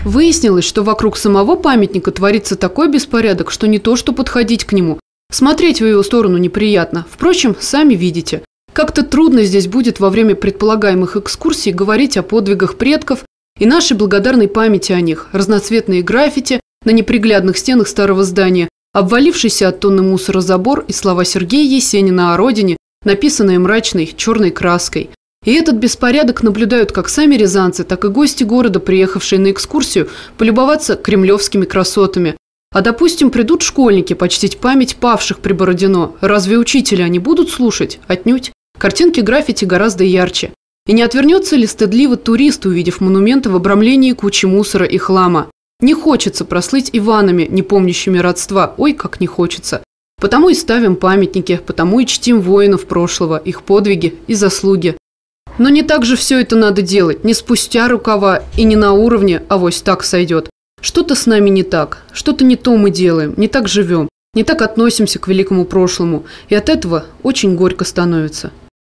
Выяснилось, что вокруг самого памятника творится такой беспорядок, что не то что подходить к нему. Смотреть в его сторону неприятно. Впрочем, сами видите. Как-то трудно здесь будет во время предполагаемых экскурсий говорить о подвигах предков и нашей благодарной памяти о них. Разноцветные граффити на неприглядных стенах старого здания, обвалившийся от тонны мусора забор и слова Сергея Есенина о родине, написанные мрачной черной краской. И этот беспорядок наблюдают как сами рязанцы, так и гости города, приехавшие на экскурсию полюбоваться кремлевскими красотами. А, допустим, придут школьники почтить память павших при Бородино. Разве учителя они будут слушать? Отнюдь. Картинки граффити гораздо ярче. И не отвернется ли стыдливо турист, увидев монументы в обрамлении кучи мусора и хлама? Не хочется прослыть Иванами, не помнящими родства. Ой, как не хочется. Потому и ставим памятники, потому и чтим воинов прошлого, их подвиги и заслуги. Но не так же все это надо делать, не спустя рукава и не на уровне, авось так сойдет. Что-то с нами не так, что-то не то мы делаем, не так живем, не так относимся к великому прошлому, и от этого очень горько становится.